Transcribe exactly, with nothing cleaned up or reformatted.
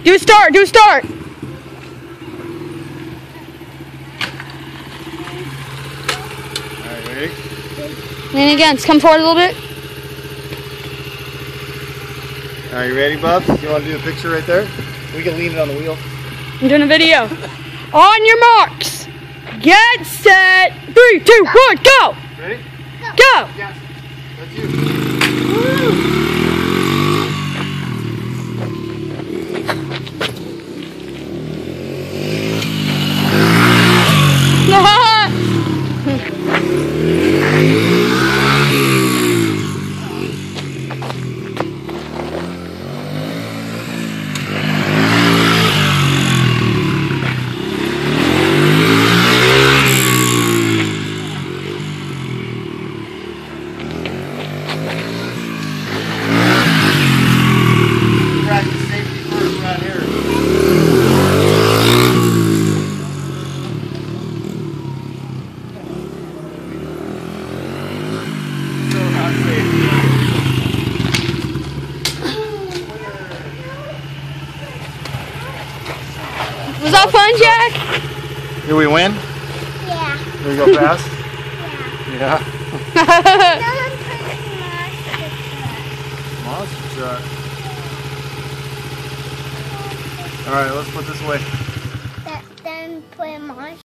Do a start, do a start. Alright, ready? And again, come forward a little bit. Are you ready, Bubs? You want to do a picture right there? We can lean it on the wheel. I'm doing a video. On your marks. Get set. Three, two, one, go. Ready? Go. Yes. That's you. Woo. Practice safety first around here. So not safe. Was that fun, Jack? Did we win? Yeah. Did we go fast? Yeah. Yeah. Monster truck. Monster truck. Alright, let's put this away.